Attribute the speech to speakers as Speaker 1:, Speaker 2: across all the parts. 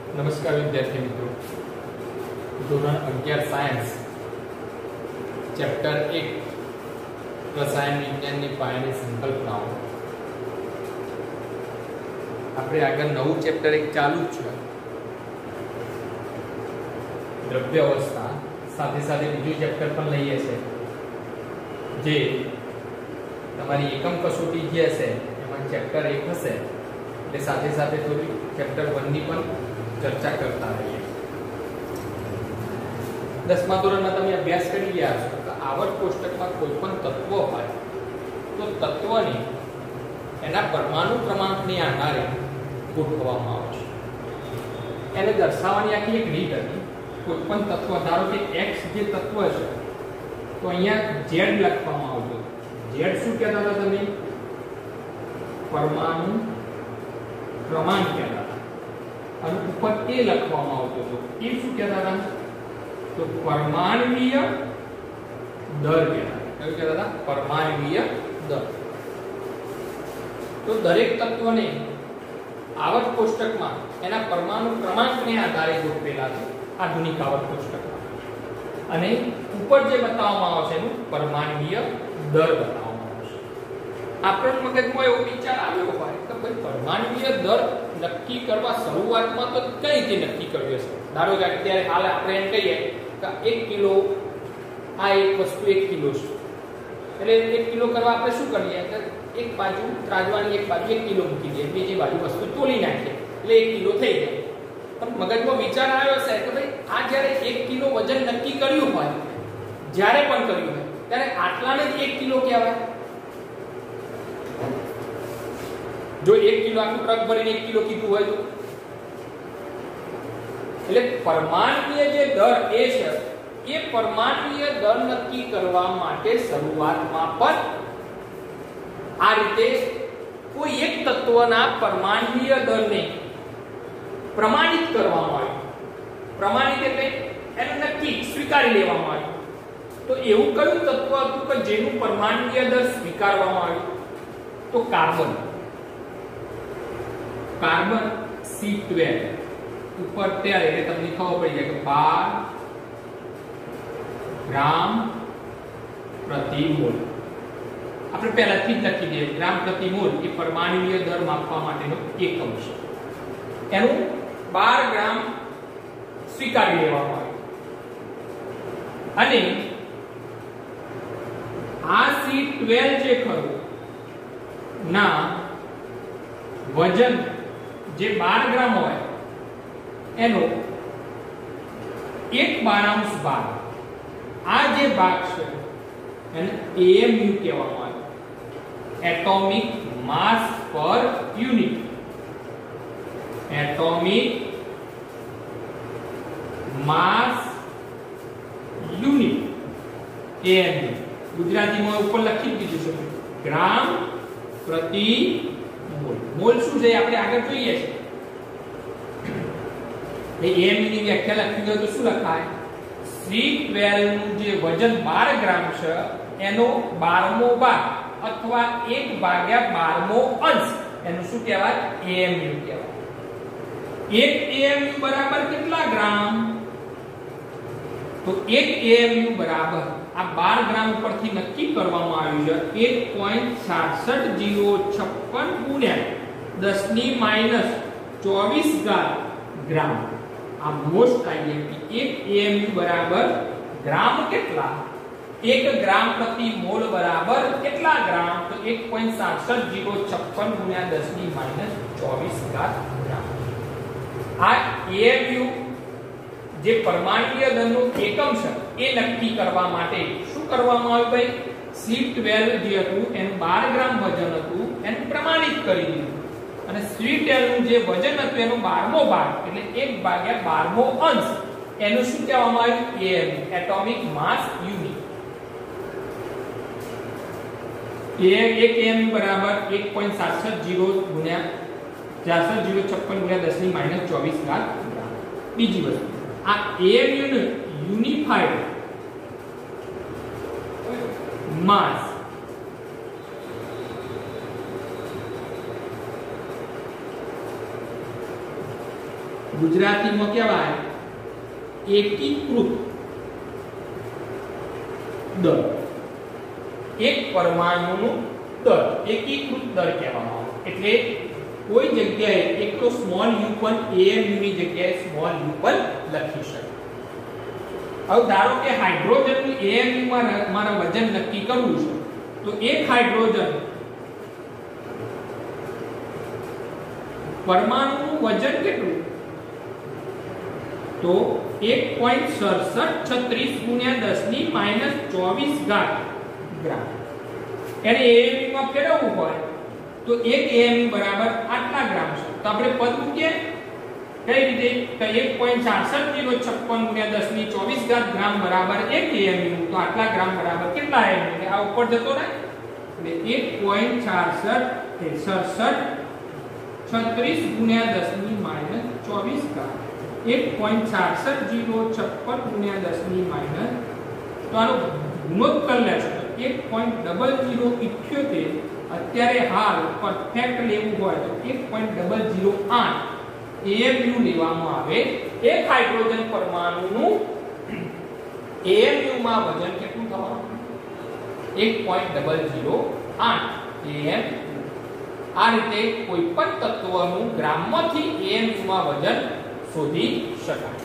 Speaker 1: નમસ્કાર વિદ્યાર્થી મિત્રો, ધોરણ 11 સાયન્સ ચેપ્ટર 1 રસાયણ વિજ્ઞાનની પાયાની સંકલ્પનાઓ. આપણે આગળ નવું ચેપ્ટર 1 ચાલુ જ છે, દ્રવ્ય અવસ્થા. સાથે સાથે બીજું ચેપ્ટર પણ લઈએ છે, જે તમારી એકમ કસોટી જે હશે એમાં ચેપ્ટર 1 હશે, એટલે સાથે સાથે થોડી ચેપ્ટર 1 ની પણ ચર્ચા કરતા રહીએ. 10મા ધોરણમાં તમે અભ્યાસ કરી ગયા છો કે આવર્ત કોષ્ટકમાં કોઈ પણ તત્વ હોય તો તત્વને એના પરમાણુ ક્રમાંકને આધારે ગોઠવવામાં આવે છે. એને દર્શાવવાની આખી એક રીત હતી. કોઈ પણ તત્વ, ધારો કે x જે તત્વ છે તો અહીંયા z લખવામાં આવતો. z શું કહેતા હતા તમે? પરમાણુ ક્રમાંક કહેતા હતા. અને ઉપર એ લખવામાં આવતો હતો. એ શું કહેતા હતા? તો પરમાણ્વીય દર કહેતા. કયું કહેતા હતા? પરમાણ્વીય દર. તો દરેક તત્વને આવર્ત કોષ્ટકમાં એના પરમાણુ ક્રમાંકને આધારે ગોઠવેલા છે આધુનિક આવર્ત કોષ્ટકમાં. અને ઉપર જે બતાવવામાં આવે છે એનું પરમાણ્વીય દર બતાવવામાં આવે છે. આપણા મગજમાં એવો વિચાર આવ્યો હોય કે ભાઈ પરમાણ્વીય દર નક્કી કરવા શરૂઆતમાં તો કઈ રીતે નક્કી કર્યું હશે? ધારો કે અત્યારે હાલ આપણે એમ કહીએ કે 1 કિલો, આ એક વસ્તુ 1 કિલો છે, એટલે 1 કિલો કરવા આપણે શું કરીએ કે એક બાજુ ત્રાજવાની એક બાજુ 1 કિલો મૂકી દઈએ, બીજી બાજુ વસ્તુ તોલી નાખીએ એટલે 1 કિલો થઈ જાય. પણ મગજમાં વિચાર આવ્યો છે કે ભાઈ આ જ્યારે 1 કિલો વજન નક્કી કર્યું હોય, જ્યારે પણ કર્યું હોય ત્યારે આટલાને જ 1 કિલો કહેવાય. જો 1 કિલો આખું ટ્રક ભરીને 1 કિલો કીધું હોય તો, એટલે પરમાણ્વીય જે દર એ છે, એ પરમાણ્વીય દર નક્કી કરવા માટે શરૂઆતમાં પણ આ રીતે કોઈ એક તત્વના પરમાણ્વીય દરને પ્રમાણિત કરવામાં આવ્યું. પ્રમાણિત એટલે એનું નક્કી સ્વીકારી લેવામાં આવ્યું. તો એવું કયું તત્વ હતું કે જેનું પરમાણ્વીય દર સ્વીકારવામાં આવ્યું? તો કાર્બન. કાર્બન C12 ઉપર ત્યારે એટલે તમને ખબર પડી જાય કે 12 ગ્રામ પ્રતિ મોલ. આપણે પહેલાથી જ લખી દઈએ ગ્રામ પ્રતિ મોલ એ પરમાણ્વીય દર માપવા માટેનો એકમ છે. એનું 12 ગ્રામ સ્વીકારી લેવામાં આવ્યું. અને આ C12 જે ખરું ના વજન જે 12 ગ્રામ હોય એનો 1/12 ભાગ, આ જે ભાગ છે એને AMU કહેવામાં આવે, એટોમિક માસ પર unit. Atomic mass unit AMU. ગુજરાતીમાં ઉપર લખી દીધું છે ગ્રામ પ્રતિ મોલ. મોલ શું છે આપણે આગળ જોઈએ છે. એ AMU ની વ્યાખ્યા લખી દો તો શું લખાય? C12 નું જે વજન 12 ગ્રામ છે એનો 12મો ભાગ અથવા 1/12મો અંશ, એનું શું કહેવાય? AMU કહેવાય. 1 AMU બરાબર કેટલા ગ્રામ? તો 1 AMU બરાબર આ 12 ગ્રામ ઉપરથી નક્કી કરવામાં આવ્યું છે 1.67056 ગુણ્યા 10⁻24 ગ્રામ. આ મોસ્ટ આઈએમપી. 1 AMU બરાબર ગ્રામ કેટલા? 1 ગ્રામ પ્રતિ મોલ બરાબર કેટલા ગ્રામ? તો 1.67056 ગુણ્યા 10⁻24 ગ્રામ. આ AMU જે પરમાણ્વીય દરનું એકમ છે એ નક્કી કરવા માટે શું કરવામાં આવ્યું ભાઈ? C12 જે હતું એનું 12 ગ્રામ વજન હતું એને પ્રમાણિત કરી દીધું. અને C12 નું જે વજન હતું એનો 12મો ભાગ એટલે 1/12મો અંશ, એનું શું કહેવામાં આવ્યું? AMU, atomic mass unit. 1 AMU બરાબર 1.670 ગુણ્યા 47056 ગુણ્યા 10⁻24 ગ્રામ. બીજી વસ્તુ, આ AMU નું યુનિફાઈડ માસ ગુજરાતીમાં કહેવાય એકીકૃત દર. એક પરમાણુનો દર એકીકૃત દર કહેવામાં આવે. એટલે કોઈ જગ્યાએ એક તો સ્મોલ u પણ AMU ની જગ્યાએ સ્મોલ u પણ લખી શકાય. હવે ધારો કે હાઇડ્રોજનનું AMU માં મારા વજન નક્કી કરવું છે, તો એક હાઇડ્રોજન પરમાણુનું વજન કેટલું? તો 1.6736 ગુણ્યા 10 ની -24 ઘાત ગ્રામ. એને AMU માં ફેરવવું હોય તો એક AMU બરાબર આટલા ગ્રામ છે. તો આપણે પદ મૂકીએ કઈ રીતે? તો 1.6656 ગુણ્યા 10 ની 24 ઘાત ગ્રામ બરાબર 1 AMU. તો આટલા ગ્રામ બરાબર કેટલા AMU? એટલે આ ઉપર જતો રહે. એટલે 1.6636 ગુણ્યા 10 ની -24 ઘાત 1.6656 ગુણ્યા 10 ની માઈનસ. તો આનો ગુણોત્તર લેશે તો 1.0078. અત્યારે હાલ પરફેક્ટ લેવું હોય તો 1.008 AMU લેવામાં આવે. એક હાઇડ્રોજન પરમાણુનું AMU માં વજન કેટલું થવાનું? 1.008 AMU. આ રીતે કોઈ પણ તત્વનું ગ્રામમાંથી AMU માં વજન શોધી શકાય.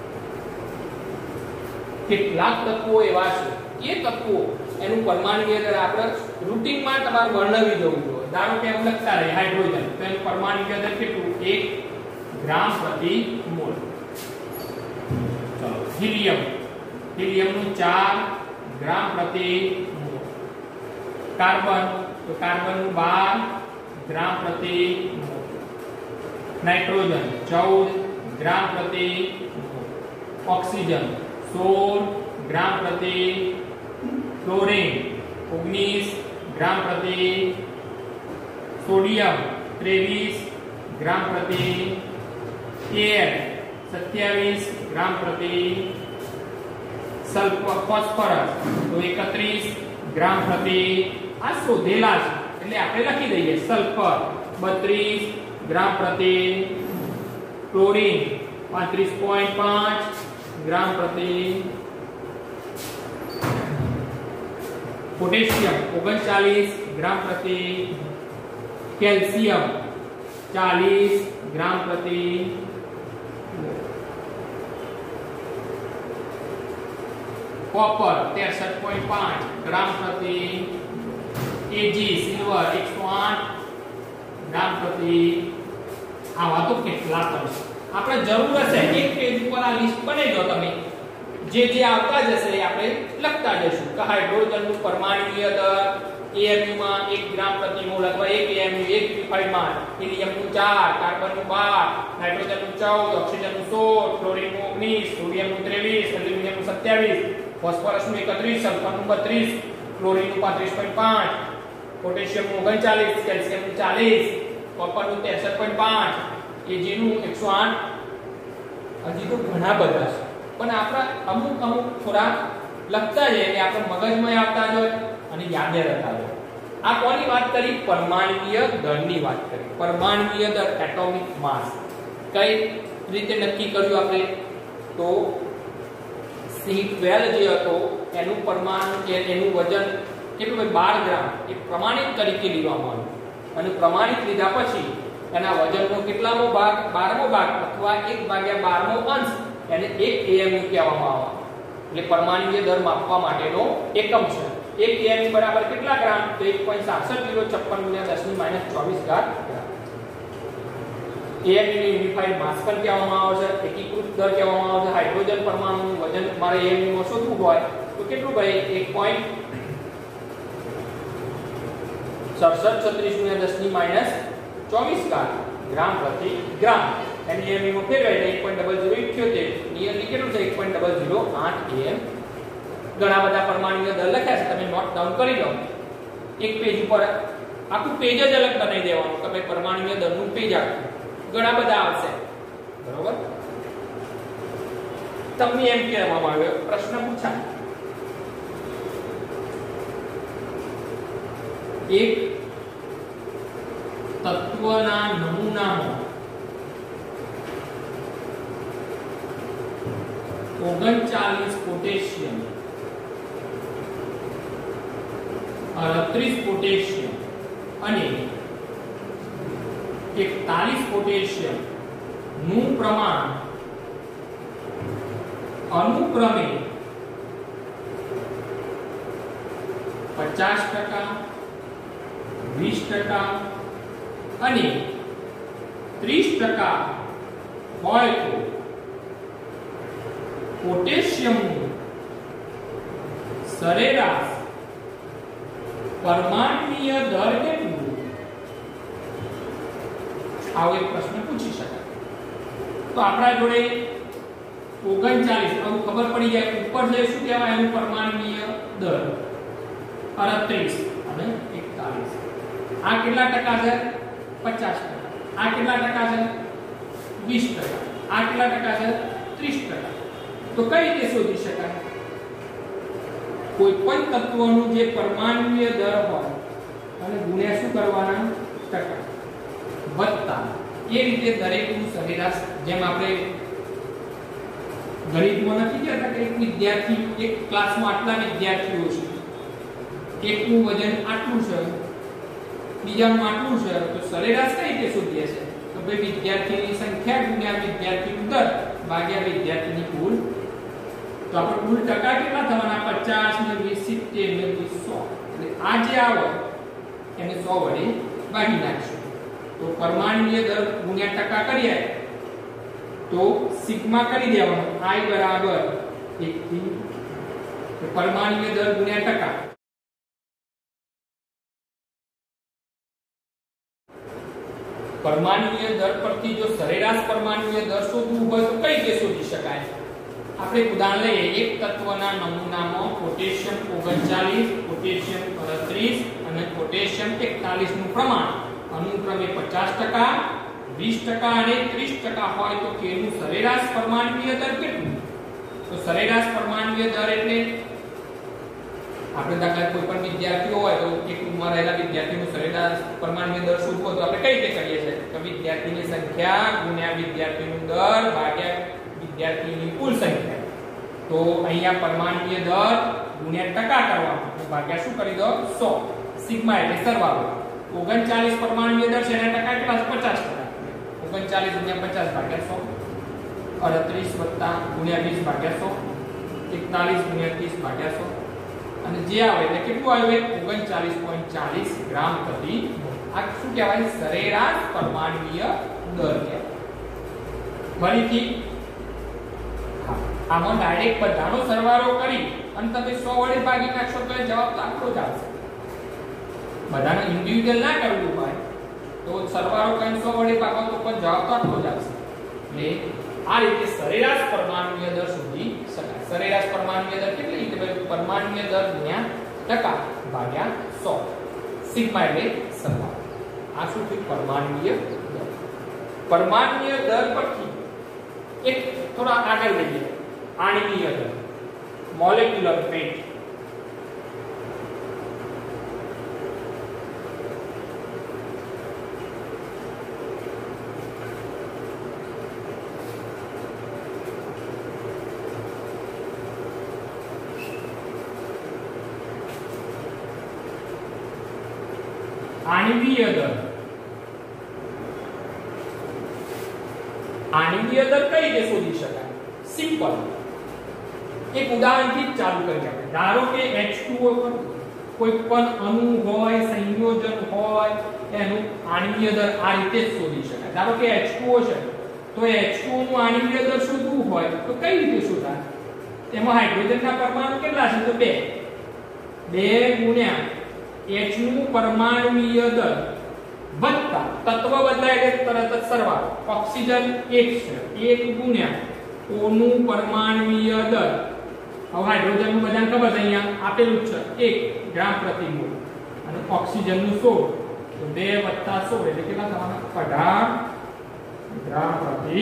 Speaker 1: કેટલાક તત્વો એવા છે, એ તત્વો એનું પરમાણુય દર આપણે રૂટીનમાં તમારે વર્ણવી દેવું જોઈએ. ધારો કે એમ લખતા રહે હાઇડ્રોજન, તો એનું પરમાણુય દર કેટલું? 1 ગ્રામ પ્રતિ મોલ. ચલો હિલિયમ, હિલિયમનું 4 ગ્રામ પ્રતિ મોલ. કાર્બન, તો કાર્બનનું 12 ગ્રામ પ્રતિ મોલ. નાઇટ્રોજન 14 ग्राम प्रति मोल. ऑक्सीजन 16 ग्राम प्रति. क्लोरीन 19 ग्राम प्रति. सोडियम 23 ग्राम प्रति. एयर 27 ग्राम प्रति. सल्फर ફોસ્ફરસ તો 31 ગ્રામ પ્રતિ. આ શોધેલા છે એટલે આપણે લખી દઈએ. સલ્ફર 32 ગ્રામ પ્રતિ. क्लोरीन 35.5 ग्राम प्रति. पोटेशियम 39 ग्राम प्रति. कैल्शियम 40 ग्राम प्रति. कॉपर 63.5 ग्राम प्रति. Ag सिल्वर 108 ग्राम प्रति. આવા તો કેટલા કરશે. આપણે જરૂર હશે એક પેજ ઉપર આ લિસ્ટ બનાવી દો તમે. જે જે આવતા જશે એ આપણે લખતા જશું કે હાઇડ્રોજનનું પરમાણુય દર AMU માં 1 ગ્રામ પ્રતિ મોલ અથવા 1 AMU 1 પરિમાણ. હિલિયમનું 4, કાર્બનનું 12, નાઇટ્રોજનનું 14, ઓક્સિજનનું 16, ક્લોરીનનું 19, સોડિયમનું 23, એલ્યુમિનિયમનું 27, ફોસ્ફરસનું 31, સલ્ફરનું 32, ક્લોરીનનું 35.5, પોટેશિયમનું 39, કેલ્શિયમનું 40, કોપરનું 63.5, Ag નું 108. હજી તો ઘણા બધા છે, પણ આપણે અમુક થોડા લખતા જઈએ એટલે આપણે મગજમાં આવતા જાય અને યાદે રહેતા જાય. આ કોની વાત કરી? પરમાણુય દળની વાત કરી. પરમાણુય દળ એટોમિક માસ કઈ રીતે નક્કી કર્યું આપણે? તો C12 જે હતો એનું પરમાણુ એનું વજન કેટલું? 12 ગ્રામ. એ પ્રમાણિત તરીકે લેવામાં આવ્યું અને પ્રમાણિત લીધા પછી એના વજનનો કેટલામો ભાગ? 12મો ભાગ અથવા 1/12મો અંશ એને 1 AMU કહેવામાં આવે. એટલે પરમાણુય દર માપવા માટેનો એકમ છે. 1 AMU બરાબર કેટલા ગ્રામ? તો 1.6656 ગુણ્યા 10 ની -24 ઘાત ગ્રામ. AMU ને યુનિફાઈડ માસ પણ કહેવામાં આવે છે, એકીકૃત દર કહેવામાં આવે છે. હાઇડ્રોજન પરમાણુનું વજન મારે AMU માં શોધવું હોય તો કેટલું ભાઈ? 1.6736 ગુણ્યા 10 ની -24 ઘાત ગ્રામ પ્રતિ ગ્રામ. એની AMU માં ફેરવાય એટલે 1.0078 નિયરલી કેટલું છે? 1.008 AM. ઘણા બધા પરમાણુય દર લખ્યા છે, તમે નોટ ડાઉન કરી લો. એક પેજ ઉપર આખું પેજ જ અલગ બનાવી દેવાનું. તમે પરમાણુય દરનું પેજ આખું ઘણા બધા આવશે, બરોબર? તમને એમ કહેવામાં આવ્યો, પ્રશ્ન પૂછાય એક તત્વના નમૂનામાં 39 પોટેશિયમ, 38 પોટેશિયમ અને 41 પોટેશિયમ નું પ્રમાણ અનુક્રમે 50%, 20% અને 30% હોય તો પોટેશિયમનું સરેરાશ પરમાણ્વીય દર કેટલું? આવો એક પ્રશ્ન પૂછી શકાય. તો આપણા જોડે 39 આવું ખબર પડી જાય ઉપર જે શું કહેવાય એનું પરમાણ્વીય દર 38 અને 41. આ કેટલા ટકા છે? 50%. આ કેટલા ટકા છે? 20%. આ કેટલા ટકા છે? 30%. તો કઈ રીતે શોધી શકાય? કોઈ પણ તત્વનું જે પરમાણ્વીય દર હોય અને ગુણ્યા શું કરવાના? ટકા વત્તા એ રીતે દરેકનું સરેરાશ, જેમ આપણે ગણિતમાં નથી કહેતા કે એક વિદ્યાર્થી એક ક્લાસમાં આટલા વિદ્યાર્થીઓ છે, એકનું વજન આટલું છે, બીજાનું આટલું છે, તો સરેરાશ કઈ રીતે શોધીએ છે? તો ભાઈ વિદ્યાર્થીની સંખ્યા ગુણ્યા વિદ્યાર્થીનું દર ભાગ્યા વિદ્યાર્થીની કુલ. તો આપણે કુલ ટકા કેટલા થવાના? 50 ને 20 70 ને 100. એટલે આ જે આવે એને 100 વડે ભાગી નાખશું. તો પરમાણ્વીય દર ગુણ્યા ટકા કરીએ તો સિગ્મા કરી દેવાનો i બરાબર 1 થી પરમાણ્વીય દર ગુણ્યા ટકા. પરમાણ્વીય દર પરથી જો સરેરાશ પરમાણ્વીય દર શોધવું હોય તો કઈ રીતે શોધી શકાય? આપણે ઉદાહરણ લઈએ. એક તત્વના નમૂનામાં પોટેશિયમ 39, પોટેશિયમ 38 અને પોટેશિયમ 41 નું પ્રમાણ અનુક્રમે 50%, 20% અને 30% હોય તો કેનું સરેરાશ પરમાણ્વીય દર કેટલું? તો સરેરાશ પરમાણ્વીય દર એટલે આપણે દાખલા કોઈ પણ વિદ્યાર્થીઓ હોય તો એક રૂમમાં રહેલા વિદ્યાર્થીનું સરેરાશ પરમાણ્વીય દર શોધવો તો આપણે કઈ રીતે કરીએ છીએ? તો વિદ્યાર્થીની સંખ્યા ગુણ્યા વિદ્યાર્થીનું દર ભાગ્યા વિદ્યાર્થીની કુલ સંખ્યા. તો અહીંયા પરમાણ્વીય દર ગુણ્યા ટકા કરવાનો ભાગ્યા શું કરી દો? 100. સિગ્મા એટલે સરવાળો. 39 પરમાણ્વીય દર છે એના ટકા કેટલા? 50%. 39 ગુણ્યા 50 ભાગ્યા 100. 38 વત્તા ગુણ્યા 20 ભાગ્યા 100. 41 ગુણ્યા 30 ભાગ્યા 100. અને જે આવે એટલે કેટલું આવે? 39.40 ગ્રામ પ્રતિ મોલ. આ શું કહેવાય? સરેરાશ પરમાણ્વીય દર કહેવાય. ફરીથી આમાં ડાયરેક્ટ બધાનો સરવાળો કરી અને તમે 100 વડે ભાગી નાખશો તો જવાબ તો આટલો જ આવશે. બધાનો ઇન્ડિવિડ્યુઅલ ના કરવું હોય તો સરવાળો કરીને 100 વડે ભાગો તો પણ જવાબ તો આટલો જ આવશે. એટલે આ રીતે સરેરાશ પરમાણ્વીય દર શોધી શકાય. સરેરાશ પરમાણ્વીય દર કેટલી? એટલે પરમાણ્વીય દર ગુણ્યા ટકા ભાગ્યા 100. સિગ્મા એટલે સરવાળો. આ શું છે? પરમાણ્વીય દર. પરમાણ્વીય દર પરથી એક થોડા આગળ લઈએ. આણ્વીય દર, મોલેક્યુલર વેટ. આણ્વીય દર. આણ્વીય દર કઈ રીતે શોધી શકાય? સિમ્પલ. એક ઉદાહરણથી ચાલુ કરીએ આપણે. ધારો કે H2O પર કોઈ પણ અણુ હોય, સંયોજન હોય, એનું આણ્વીય દર આ રીતે જ શોધી શકાય. ધારો કે H2O છે તો H2O નું આણ્વીય દર શોધવું હોય તો કઈ રીતે શોધાય? તેમાં હાઇડ્રોજનના પરમાણુ કેટલા છે? તો 2. 2 ગુણ્યા H નું પરમાણુય દર વત્તા તત્વ બદલાય એટલે તરત જ સરવાળો. ઓક્સિજન 1 છે, 1 ગુણ્યા O નું પરમાણુય દર. હવે હાઇડ્રોજન નું બધાને ખબર છે, અહીંયા આપેલું છે 1 ગ્રામ પ્રતિ મોલ અને ઓક્સિજન નું 16. તો 2 વત્તા 16 એટલે કેટલા થવાના? 18 ગ્રામ પ્રતિ.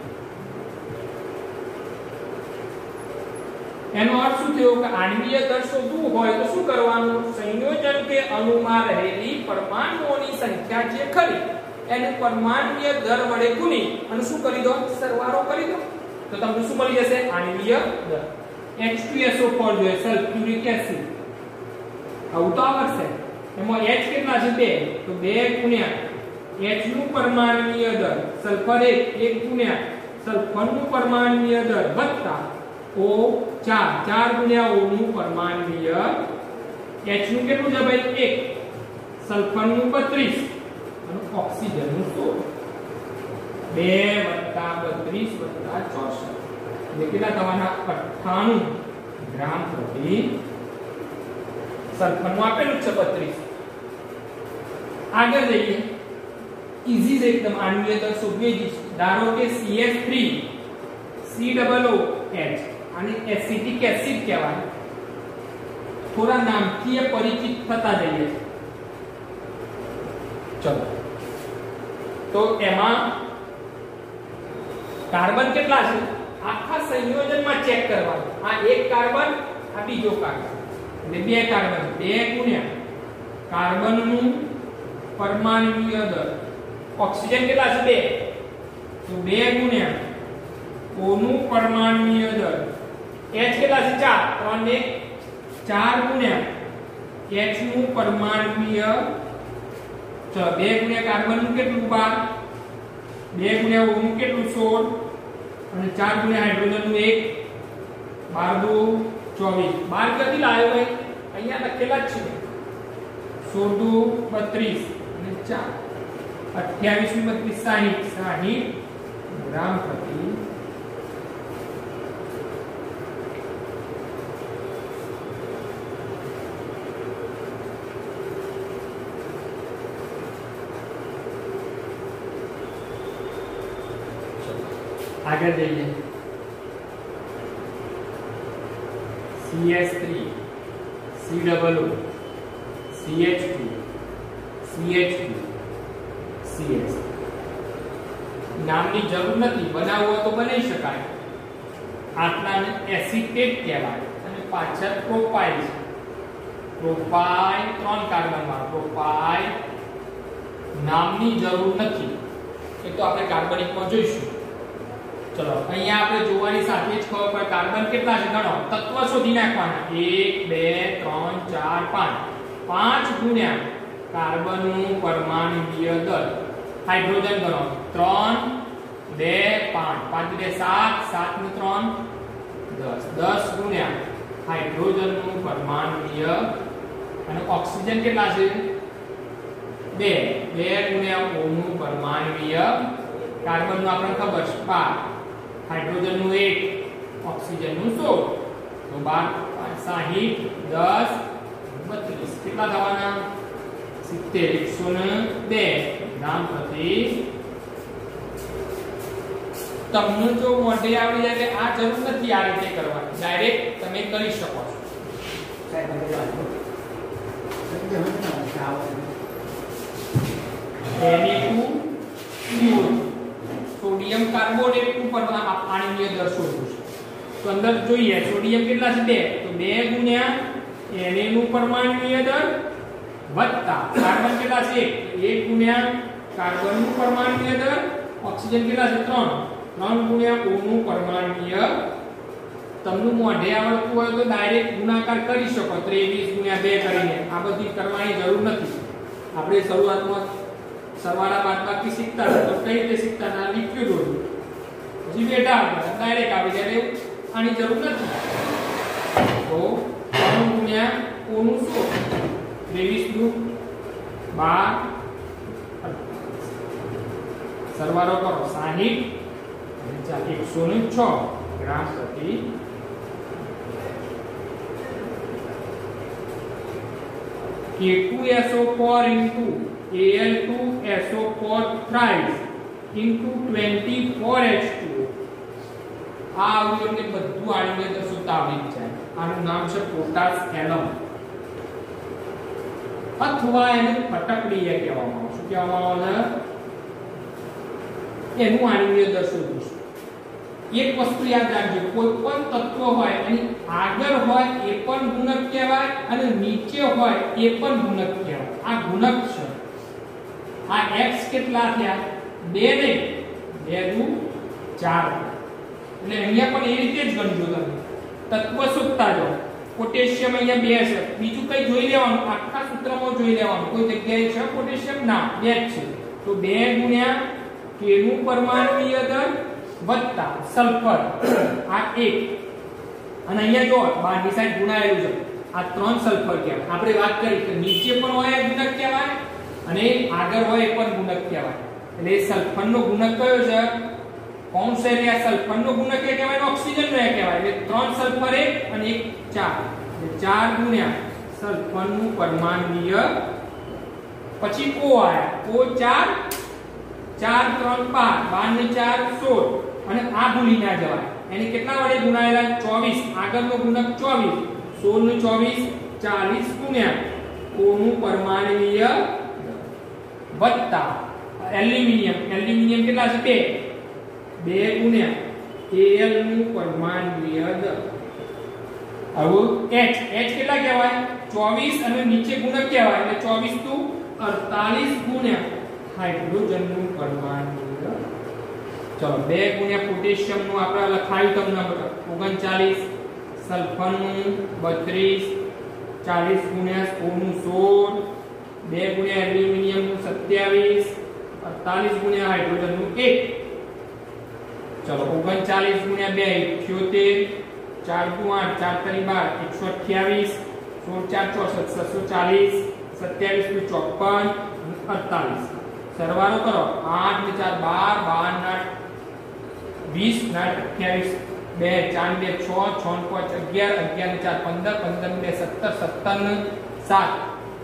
Speaker 1: એનો અર્થ શું થયો કે આણ્વીય દર શોધવું હોય તો શું કરવાનું? સંયોજન કે અણુમાં રહેલી પરમાણુઓની સંખ્યા જે ખરી એને પરમાણુય દર વડે ગુણી અને શું કરી દો? સરવાળો કરી દો. તો તમને શું મળી જશે આણ્વીય દર H2SO4 જોઈએ સલ્ફ્યુરિક એસિડ આવું તો આવશે એમાં H કેટલા છે 2 તો 2 ગુણ્યા H નું પરમાણ્વીય દર સલ્ફર 1 ગુણ્યા સલ્ફર નું પરમાણ્વીય દર વત્તા O 4 ગુણ્યા O નું પરમાણ્વીય H નું કેટલું છે ભાઈ 1 સલ્ફર નું 32 અને ઓક્સિજન નું 16 2 32 64 એટલે કેટલા થવાના 98 ગ્રામ પ્રતિ સલ્ફર નું આપેલું છે 32 આગળ જઈએ ઈઝી છે એકદમ આણ્વીય દર શોધીએ જ ધારો કે CH3 COOH આને એસિટિક એસિડ કહેવાય થોડા નામથી પરિચિત થતા જઈએ ચલો તો એમાં કાર્બન કેટલા છે આખા સંયોજનમાં ચેક કરવાનું આ એક કાર્બન આ બીજો કાર્બન એટલે બે કાર્બન 2 ગુણ્યા કાર્બનનું પરમાણ્વીય દર ઓક્સિજન કેટલા છે 2 તો 2 ગુણ્યા O નું પરમાણ્વીય દર H કેટલા છે 4 3 4 ગુણ્યા H નું પરમાણ્વીય 2 ગુણ્યા કાર્બન નું કેટલું 12 2 ગુણ્યા O નું કેટલું 16 અને 4 ગુણ્યા હાઇડ્રોજન નું 1 12 24 12 ક્યાંથી લાવ્યો ભાઈ અહીંયા લખેલા જ છે 16 32 અને 4 28 નું 32 60 ગ્રામ પ્રતિ આગળ જઈએ CH3 COO CH2 CH2 CH નામની જરૂર નથી બનાવવું હોય તો બનાવી શકાય આટલાને એસિટેટ કહેવાય અને પાછળ પ્રોપાઇલ છે પ્રોપાઇલ 3 કાર્બન માં પ્રોપાઇલ નામની જરૂર નથી એ તો આપણે કાર્બનિકમાં જોઈશું ચલો અહીંયા આપણે જોવાની સાથે જ ખબર પડે કાર્બન કેટલા છે ગણો તત્વ શોધી નાખવાના 1 2 3 4 5 5 ગુણ્યા કાર્બનનું પરમાણ્વીય દર હાઇડ્રોજન ગણો 3 2 5 5 2 7 7 નું 3 10 10 ગુણ્યા હાઇડ્રોજનનું પરમાણ્વીય અને ઓક્સિજન કેટલા છે 2 2 ગુણ્યા O નું પરમાણ્વીય કાર્બન નું આપણને ખબર છે 12 હાઇડ્રોજન નું 1 ઓક્સિજન નું 16 તો 12 60 10 32 કેટલા થવાના 70 102 ગ્રામ પ્રતિ તમને જો મોઢે આવડી જાય કે આ જરૂર નથી આ રીતે કરવાની ડાયરેક્ટ તમે કરી શકો છો Na2CO સોડિયમ કાર્બોનેટ ઉપર આણ્વીય દર શોધવું છે તો અંદર જોઈએ સોડિયમ કેટલા છે 2 તો 2 ગુણ્યા Na નું પરમાણ્વીય દર વત્તા કાર્બન કેટલા છે 1 ગુણ્યા કાર્બન નું પરમાણ્વીય દર ઓક્સિજન કેટલા છે 3 ગુણ્યા O નું પરમાણ્વીય તમને મોઢે આવડતું હોય તો ડાયરેક્ટ ગુણાકાર કરી શકો 23 ગુણ્યા 2 કરીને આ બધી કરવાની જરૂર નથી આપણે શરૂઆતમાં સરવાળા બાદબાકી શીખતા હતા તો કઈ રીતે શીખતા હતા લીખ્યું જોયું પછી બેઠા હતા ડાયરેક્ટ આવી જાય આની જરૂર નથી તો 3 ગુણ્યા O નું 16 23 નું 12 સરવાળો કરો 60 અને 106 ગ્રામ પ્રતિ K2SO4 into Al2SO4 thrice into 24H2 આ આવ્યું એટલે બધું આણ્વીય દર શોધતા આવડી જાય આનું નામ છે પોટાશ એલમ અથવા એને ફટકડીય કહેવામાં આવે શું કહેવામાં આવે એનું આણ્વીય દર શોધવું એક વસ્તુ યાદ રાખજો કોઈ પણ તત્વ હોય અને આગળ હોય એ પણ ગુણક કહેવાય અને નીચે હોય એ પણ ગુણક કહેવાય આ ગુણક છે આ x કેટલા થયા 2 નહીં 2 દુ 4 એટલે અહીંયા પણ એ રીતે જ ગણજો તમે તત્વ શોધતા જાઓ પોટેશિયમ અહીંયા 2 છે બીજું કઈ જોઈ લેવાનું આખા સૂત્રમાં જોઈ લેવાનું કોઈ જગ્યાએ છે પોટેશિયમ ના 2 જ છે તો 2 ગુણ્યા K નું પરમાણુય દર વત્તા સલ્ફર આ 1 અને અહીંયા જો બહારની સાઈડ ગુણાયેલું છે આ 3 સલ્ફર કહેવાય આપણે વાત કરી કે નીચે પણ હોય ગુણક કહેવાય અને આગળ હોય પણ ગુણક કહેવાય એટલે સલ્ફરનો ગુણક કયો છે कौन से रे सल्फर नो गुणक के कहेवाय ऑक्सीजन रे कहेवाय એટલે 3 સલ્ફર 1 અને 1 4 એટલે 4 ગુણ્યા સલ્ફર નું પરમાણુય પછી O આયા O 4 4 3 5 12 ને 4 16 અને આ ભૂલી ના જવાય એને કેટલા વડે ગુણાયેલા 24 આગળનો ગુણક 24 16 નું 24 40 ગુણ્યા O નું પરમાણુય વત્તા એલ્યુમિનિયમ કેટલા છે 2 ગુણ્યા Al નું પરમાણુય દર હવે H કેટલા કહેવાય 24 અને નીચે ગુણક કહેવાય એટલે 24 * 48 ગુણ્યા હાઇડ્રોજન નું પરમાણુય ચલો 2 ગુણ્યા પોટેશિયમ નું આપણે લખાયું તમને 39 સલ્ફર નું 32 40 ગુણ્યા O નું 16 2 ગુણ્યા એલ્યુમિનિયમ નું 27 48 ગુણ્યા હાઇડ્રોજન નું 1 चलो 39 गुणिया 2 78 4 × 8 4 × 12 128 16 4 64 740 27 × 54 48 सरवाळो करो 8 ने 4 12 12 8 20 8 28 2 4 2 6 6 5 11 11 ने 4 15 15 ने 17 17 ने 7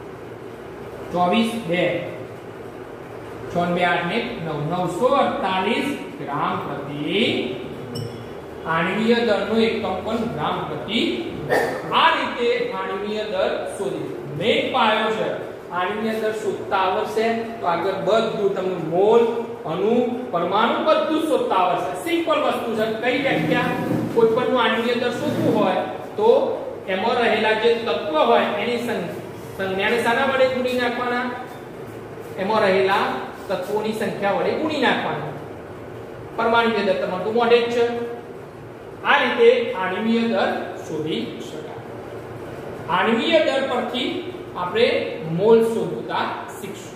Speaker 1: 24 2 6 2 8 ने 9 948 ग्राम प्रति आणवीय दरનો એકમ પણ ગ્રામ પ્રતિ આ રીતે आणवीय દર શોધી મેં પાયો છે आणवीय દર શોધતા આવશે તો આગળ બધું તમને મોલ અણુ પરમાણુ બધું શોધતા આવશે સિમ્પલ વસ્તુ છે કઈ વ્યાખ્યા કોઈ પણ आणवीय દર શોધવું હોય તો એમાં રહેલા જે તત્વ હોય એની સંખ્યાને શાના વડે ગુણી નાખવાના એમાં રહેલા તત્વોની સંખ્યા વડે ગુણી નાખવાના परमाणुय दर તમારું તો મોઢે જ છે આ રીતે आणवीय દર શોધી શકાય आणवीय દર પરથી આપણે મોલ શોધતા શીખશું